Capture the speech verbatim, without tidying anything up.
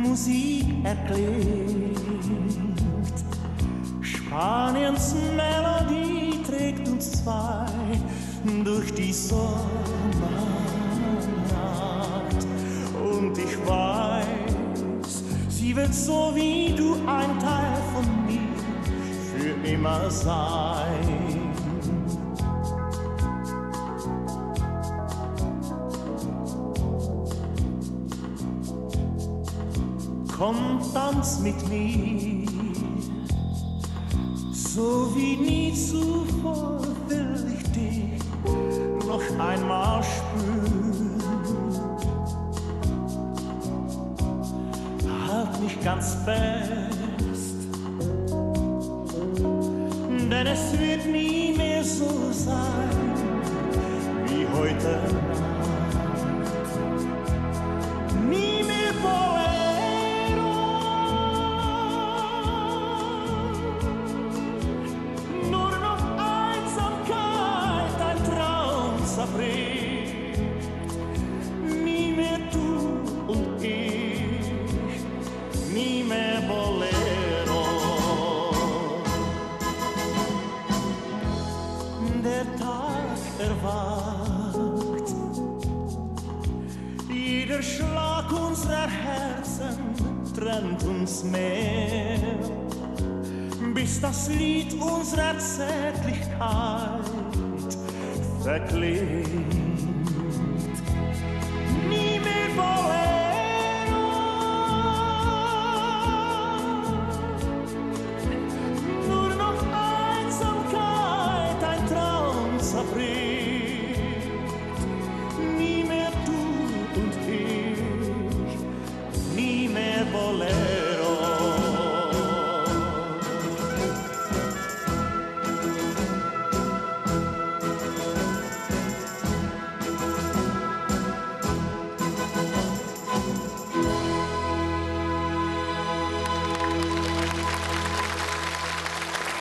Musik erklingt. Spaniens Melodie trägt uns zwei durch die Sommernacht. Und ich weiß, sie wird so wie du ein Teil von mir für immer sein. Komm, tanz mit mir, so wie nie zuvor will ich dich noch einmal spüren. Halt mich ganz fest, denn es wird nie mehr so sein wie heute Nacht. Nie mehr Bolero, nur noch Einsamkeit, ein Traum zerbricht. Nie mehr du und ich, nie mehr Bolero. Der Tag erwacht, jeder Schlag unserer Herzen trennt uns mehr, bis das Lied unserer Zärtlichkeit verklingt.